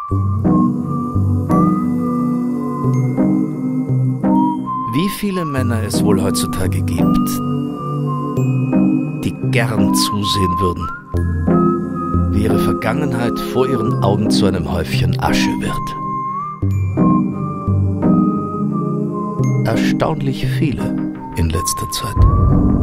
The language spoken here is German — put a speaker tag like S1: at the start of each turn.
S1: Wie viele Männer es wohl heutzutage gibt, die gern zusehen würden, wie ihre Vergangenheit vor ihren Augen zu einem Häufchen Asche wird. Erstaunlich viele in letzter Zeit.